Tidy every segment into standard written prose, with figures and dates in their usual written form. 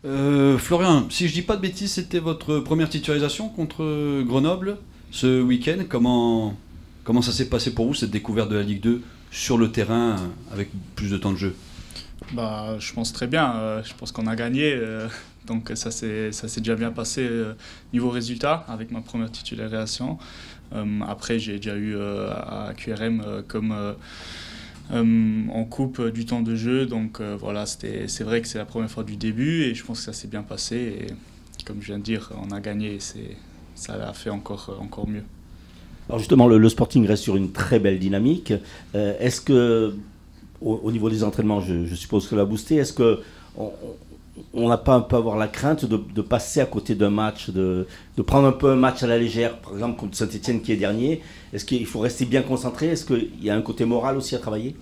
Florian, si je dis pas de bêtises, c'était votre première titularisation contre Grenoble ce week-end. Comment ça s'est passé pour vous, cette découverte de la Ligue 2 sur le terrain avec plus de temps de jeu? Bah, je pense très bien. Je pense qu'on a gagné. Donc ça s'est déjà bien passé niveau résultat avec ma première titularisation. Après, j'ai déjà eu à QRM comme en coupe du temps de jeu. Donc voilà, c'est vrai que c'est la première fois du début et je pense que ça s'est bien passé. Et comme je viens de dire, on a gagné et ça a fait encore mieux. Alors justement, le Sporting reste sur une très belle dynamique. Est-ce que, au niveau des entraînements, je suppose que la boosté, est-ce que on n'a pas un peu avoir la crainte de passer à côté d'un match, de prendre un peu un match à la légère, par exemple contre Saint-Etienne qui est dernier? Est-ce qu'il faut rester bien concentré? Est-ce qu'il y a un côté moral aussi à travailler?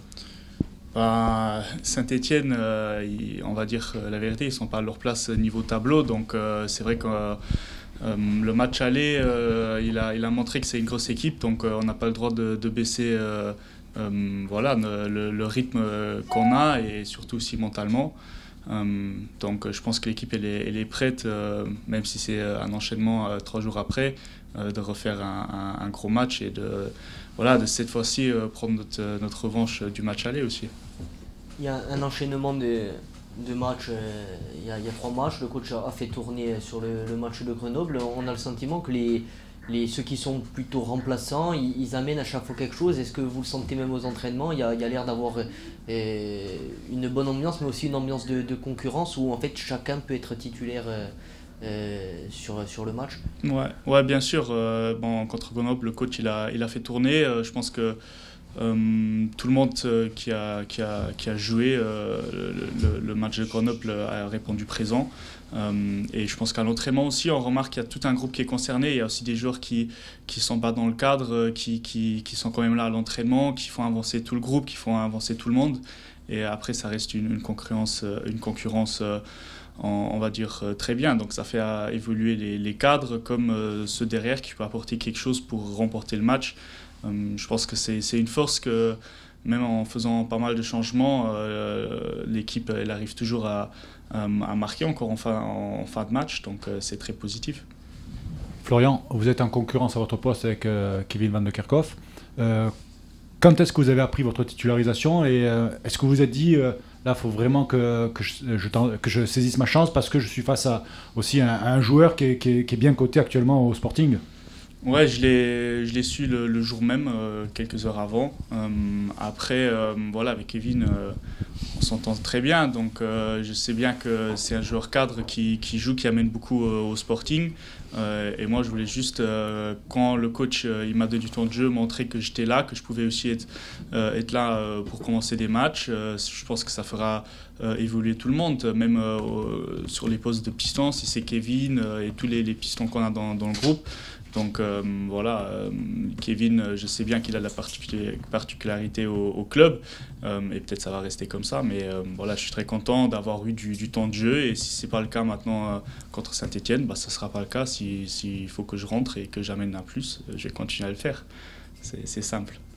Bah, Saint-Etienne, on va dire la vérité, ils ne sont pas à leur place niveau tableau. Donc c'est vrai que le match aller, il a montré que c'est une grosse équipe. Donc on n'a pas le droit de baisser voilà, le rythme qu'on a et surtout aussi mentalement. Donc je pense que l'équipe elle est prête, même si c'est un enchaînement 3 jours après, de refaire un gros match et de cette fois-ci prendre notre revanche du match aller aussi. Il y a un enchaînement de matchs, il y a 3 matchs, le coach a fait tourner sur le match de Grenoble. On a le sentiment que ceux qui sont plutôt remplaçants, ils amènent à chaque fois quelque chose. Est-ce que vous le sentez même aux entraînements? Il y a l'air d'avoir une bonne ambiance, mais aussi une ambiance de concurrence où en fait chacun peut être titulaire sur le match. Ouais, bien sûr. Bon, contre Grenoble, le coach il a fait tourner. Je pense que tout le monde qui a joué le match de Grenoble a répondu présent. Et je pense qu'à l'entraînement aussi, on remarque qu'il y a tout un groupe qui est concerné. Il y a aussi des joueurs qui sont pas dans le cadre, qui sont quand même là à l'entraînement, qui font avancer tout le groupe, qui font avancer tout le monde. Et après, ça reste une concurrence on va dire très bien. Donc ça fait évoluer les cadres comme ceux derrière qui peuvent apporter quelque chose pour remporter le match. Je pense que c'est une force que même en faisant pas mal de changements, l'équipe elle arrive toujours à marquer encore en fin de match, donc c'est très positif. Florian, vous êtes en concurrence à votre poste avec Kevin Van de Kerkhoff. Quand est-ce que vous avez appris votre titularisation et est-ce que vous vous êtes dit là, il faut vraiment que je saisisse ma chance parce que je suis face aussi à un joueur qui est bien coté actuellement au Sporting? Ouais, je l'ai su le jour même, quelques heures avant. Après, voilà, avec Kevin, on s'entend très bien. Donc, je sais bien que c'est un joueur cadre qui joue, qui amène beaucoup au Sporting. Et moi, je voulais juste, quand le coach il m'a donné du temps de jeu, montrer que j'étais là, que je pouvais aussi être là pour commencer des matchs. Je pense que ça fera évoluer tout le monde, même sur les postes de pistons, si c'est Kevin et tous les pistons qu'on a dans le groupe. Donc voilà, Kevin, je sais bien qu'il a de la particularité au club et peut-être ça va rester comme ça, mais voilà, je suis très content d'avoir eu du temps de jeu et si c'est pas le cas maintenant contre Saint-Etienne, bah, ça sera pas le cas. S'il faut que je rentre et que j'amène un plus, je vais continuer à le faire. C'est simple.